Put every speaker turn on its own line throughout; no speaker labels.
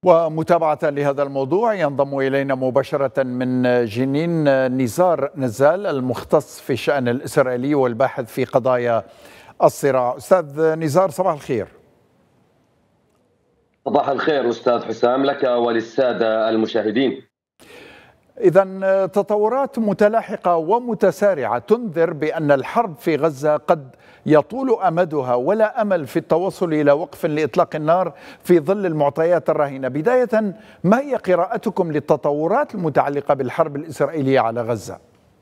ومتابعة لهذا الموضوع ينضم إلينا مباشرة من جنين نزار نزال، المختص في الشأن الإسرائيلي والباحث في قضايا الصراع. أستاذ نزار، صباح الخير.
صباح الخير أستاذ حسام، لك وللسادة المشاهدين.
إذن تطورات متلاحقة ومتسارعة تنذر بأن الحرب في غزة قد يطول أمدها ولا أمل في التوصل إلى وقف لإطلاق النار في ظل المعطيات الراهنة. بداية، ما هي قراءتكم للتطورات المتعلقة بالحرب الإسرائيلية على غزة؟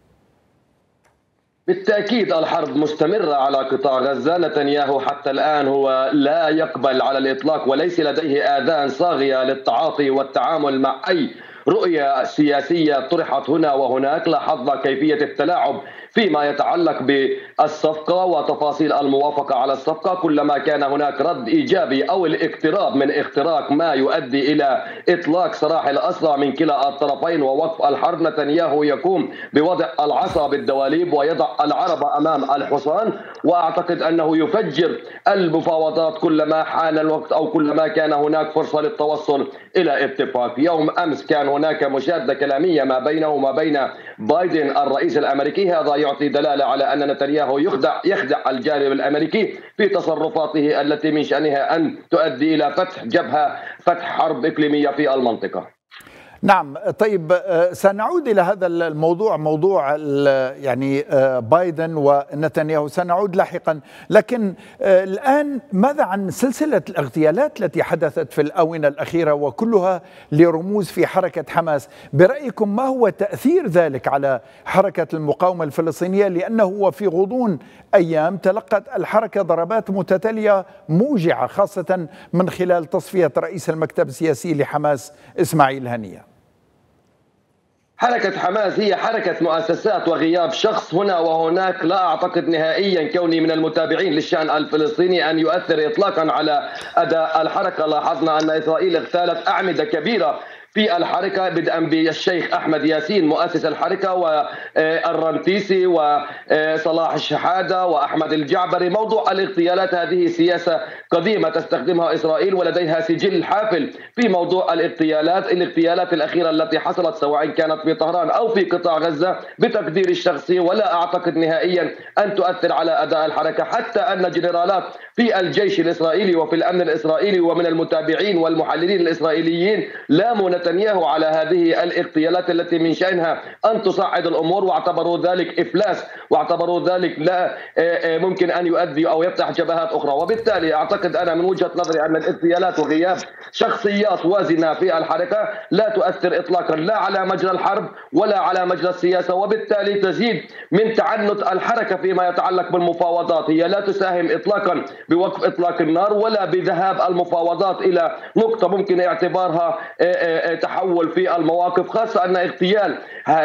بالتأكيد الحرب مستمرة على قطاع غزة. نتنياهو حتى الآن هو لا يقبل على الإطلاق وليس لديه آذان صاغية للتعاطي والتعامل مع أي رؤية سياسية طرحت هنا وهناك. لاحظنا كيفية التلاعب فيما يتعلق بالصفقة وتفاصيل الموافقة على الصفقة. كلما كان هناك رد إيجابي أو الاقتراب من اختراق ما يؤدي إلى إطلاق سراح الأسرى من كلا الطرفين ووقف الحرب، نتنياهو يقوم بوضع العصا بالدواليب ويضع العرب أمام الحصان، وأعتقد أنه يفجر المفاوضات كلما حان الوقت أو كلما كان هناك فرصة للتوصل إلى اتفاق. يوم أمس كان هناك مشادة كلامية ما بينه وما بين بايدن الرئيس الأمريكي. هذا يعطي دلالة على أن نتنياهو يخدع الجانب الأمريكي في تصرفاته التي من شأنها أن تؤدي إلى فتح حرب إقليمية في المنطقة.
نعم، طيب، سنعود إلى هذا الموضوع، موضوع يعني بايدن ونتنياهو، سنعود لاحقا. لكن الآن ماذا عن سلسلة الاغتيالات التي حدثت في الآونة الأخيرة وكلها لرموز في حركة حماس؟ برأيكم ما هو تأثير ذلك على حركة المقاومة الفلسطينية؟ لأنه وفي غضون أيام تلقت الحركة ضربات متتالية موجعة، خاصة من خلال تصفية رئيس المكتب السياسي لحماس إسماعيل هنية.
حركة حماس هي حركة مؤسسات، وغياب شخص هنا وهناك لا أعتقد نهائيا كوني من المتابعين للشأن الفلسطيني أن يؤثر إطلاقا على أداء الحركة. لاحظنا أن إسرائيل اغتالت أعمدة كبيرة في الحركة، بدءا بالشيخ أحمد ياسين مؤسس الحركة والرنتيسي وصلاح الشحادة وأحمد الجعبري. موضوع الاغتيالات هذه سياسة قديمة تستخدمها إسرائيل ولديها سجل حافل في موضوع الاغتيالات الأخيرة التي حصلت سواء كانت في طهران أو في قطاع غزة بتقدير الشخصي ولا أعتقد نهائيا أن تؤثر على أداء الحركة. حتى أن جنرالات في الجيش الإسرائيلي وفي الأمن الإسرائيلي ومن المتابعين والمحللين الإسرائيليين لاموا نتنياهو على هذه الاغتيالات التي من شأنها أن تصعد الأمور، واعتبروا ذلك إفلاس، واعتبروا ذلك لا ممكن أن يؤدي أو يفتح جبهات أخرى. وبالتالي أعتقد أنا من وجهة نظري أن الاغتيالات وغياب شخصيات وازنة في الحركة لا تؤثر إطلاقا لا على مجرى الحرب ولا على مجرى السياسة، وبالتالي تزيد من تعنت الحركة فيما يتعلق بالمفاوضات. هي لا تساهم إطلاقا بوقف إطلاق النار ولا بذهاب المفاوضات إلى نقطة ممكن اعتبارها تحول في المواقف، خاصة أن اغتيال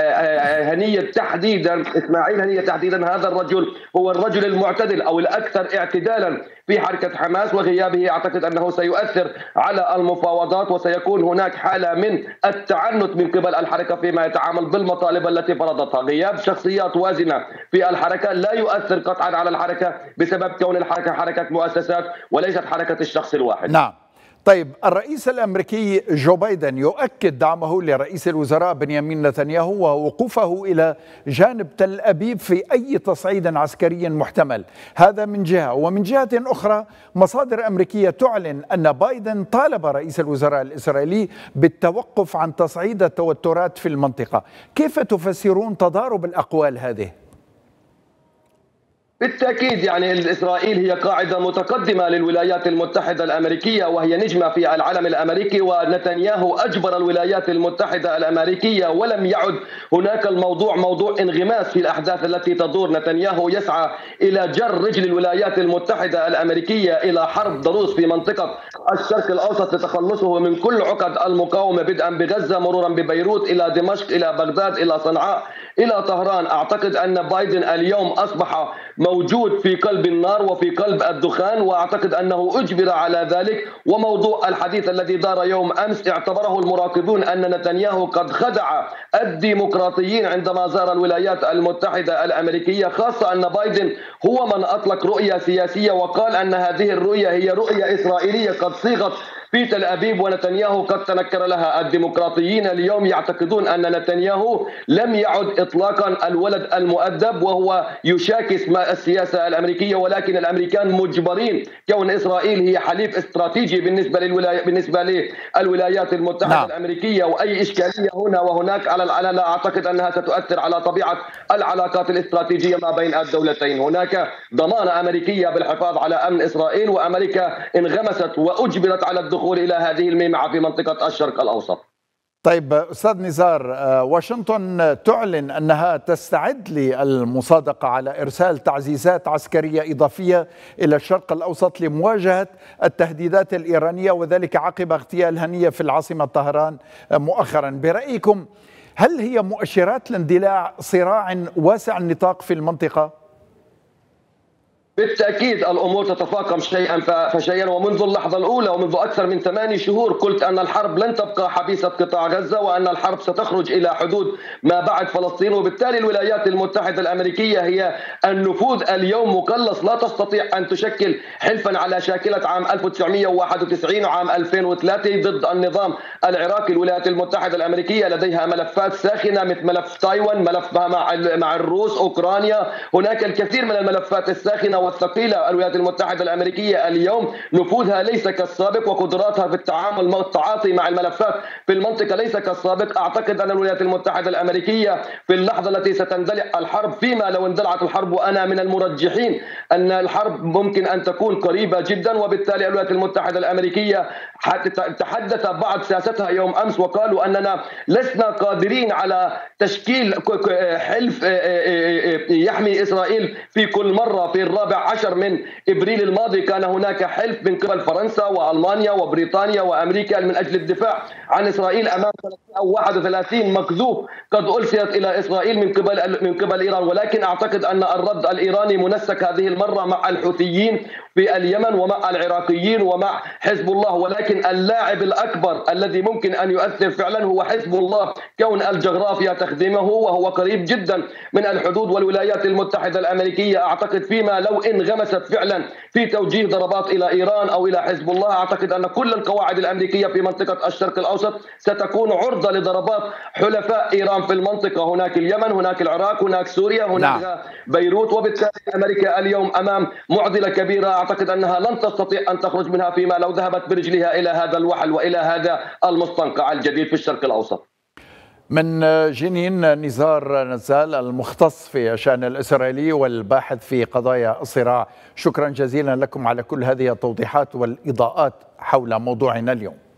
هنية تحديدا، إسماعيل هنية تحديدا، هذا الرجل هو الرجل المعتدل أو الأكثر اعتدالا في حركة حماس، وغيابه أعتقد أنه سيؤثر على المفاوضات وسيكون هناك حالة من التعنت من قبل الحركة فيما يتعامل بالمطالب التي فرضتها. غياب شخصيات وازنة في الحركة لا يؤثر قطعا على الحركة بسبب كون الحركة حركة مؤسسات وليست حركة الشخص الواحد.
نعم. طيب، الرئيس الأمريكي جو بايدن يؤكد دعمه لرئيس الوزراء بنيامين نتنياهو ووقوفه إلى جانب تل أبيب في أي تصعيد عسكري محتمل. هذا من جهة، ومن جهة أخرى مصادر أمريكية تعلن أن بايدن طالب رئيس الوزراء الإسرائيلي بالتوقف عن تصعيد التوترات في المنطقة. كيف تفسرون تضارب الأقوال هذه؟
بالتأكيد يعني إسرائيل هي قاعدة متقدمة للولايات المتحدة الأمريكية وهي نجمة في العلم الأمريكي، ونتنياهو أجبر الولايات المتحدة الأمريكية ولم يعد هناك الموضوع موضوع انغماس في الأحداث التي تدور. نتنياهو يسعى إلى جر رجل الولايات المتحدة الأمريكية إلى حرب ضروس في منطقة الشرق الأوسط لتخلصه من كل عقد المقاومة، بدءا بغزة مرورا ببيروت إلى دمشق إلى بغداد إلى صنعاء إلى طهران. أعتقد أن بايدن اليوم أصبح موجود في قلب النار وفي قلب الدخان، وأعتقد أنه أجبر على ذلك. وموضوع الحديث الذي دار يوم أمس اعتبره المراقبون أن نتنياهو قد خدع الديمقراطيين عندما زار الولايات المتحدة الأمريكية، خاصة أن بايدن هو من أطلق رؤية سياسية وقال أن هذه الرؤية هي رؤية إسرائيلية قد صيغت في تل أبيب، ونتنياهو قد تنكر لها. الديمقراطيين اليوم يعتقدون أن نتنياهو لم يعد إطلاقا الولد المؤدب وهو يشاكس السياسة الأمريكية، ولكن الأمريكان مجبرين كون إسرائيل هي حليف استراتيجي بالنسبة للولايات المتحدة
نعم.
الأمريكية، وأي إشكالية هنا وهناك على لا أعتقد أنها ستؤثر على طبيعة العلاقات الاستراتيجية ما بين الدولتين. هناك ضمانة أمريكية بالحفاظ على أمن إسرائيل، وأمريكا انغمست وأجبرت على الدخول إلى هذه الميمعة في منطقة الشرق الأوسط.
طيب أستاذ نزار، واشنطن تعلن أنها تستعد للمصادقة على إرسال تعزيزات عسكرية إضافية إلى الشرق الأوسط لمواجهة التهديدات الإيرانية، وذلك عقب اغتيال هنية في العاصمة طهران مؤخرا. برأيكم هل هي مؤشرات لاندلاع صراع واسع النطاق في المنطقة؟
بالتأكيد الأمور تتفاقم شيئا فشيئا، ومنذ اللحظة الأولى ومنذ أكثر من 8 شهور قلت أن الحرب لن تبقى حبيسة قطاع غزة، وأن الحرب ستخرج إلى حدود ما بعد فلسطين. وبالتالي الولايات المتحدة الأمريكية هي النفوذ اليوم مقلص، لا تستطيع أن تشكل حلفا على شاكلة عام 1991 وعام 2003 ضد النظام العراقي. الولايات المتحدة الأمريكية لديها ملفات ساخنة مثل ملف تايوان، ملف مع الروس، أوكرانيا. هناك الكثير من الملفات الساخنة والثقيلة. الولايات المتحدة الأمريكية اليوم نفوذها ليس كالسابق، وقدراتها في التعامل والتعاطي مع الملفات في المنطقة ليس كالسابق. أعتقد أن الولايات المتحدة الأمريكية في اللحظة التي ستندلع الحرب، فيما لو اندلعت الحرب، وأنا من المرجحين أن الحرب ممكن أن تكون قريبة جدا، وبالتالي الولايات المتحدة الأمريكية تحدث بعض سياستها يوم أمس وقالوا أننا لسنا قادرين على تشكيل حلف يحمي إسرائيل في كل مرة. في 14 من إبريل الماضي كان هناك حلف من قبل فرنسا وألمانيا وبريطانيا وأمريكا من أجل الدفاع عن إسرائيل أمام 31 مكذوب قد أرسلت إلى إسرائيل من قبل إيران. ولكن أعتقد أن الرد الإيراني منسك هذه المرة مع الحوثيين في اليمن ومع العراقيين ومع حزب الله، ولكن اللاعب الأكبر الذي ممكن أن يؤثر فعلا هو حزب الله، كون الجغرافيا تخدمه وهو قريب جدا من الحدود. والولايات المتحدة الأمريكية أعتقد فيما لو انغمست فعلا في توجيه ضربات إلى إيران أو إلى حزب الله، أعتقد أن كل القواعد الأمريكية في منطقة الشرق الأوسط ستكون عرضة لضربات حلفاء إيران في المنطقة. هناك اليمن، هناك العراق، هناك سوريا، هناك بيروت. وبالتالي أمريكا اليوم أمام معضلة كبيرة أعتقد أنها لن تستطيع أن تخرج منها فيما لو ذهبت برجلها إلى هذا الوحل وإلى هذا المستنقع الجديد في الشرق الأوسط.
من جنين، نزار نزال المختص في الشأن الإسرائيلي والباحث في قضايا الصراع، شكرا جزيلا لكم على كل هذه التوضيحات والإضاءات حول موضوعنا اليوم.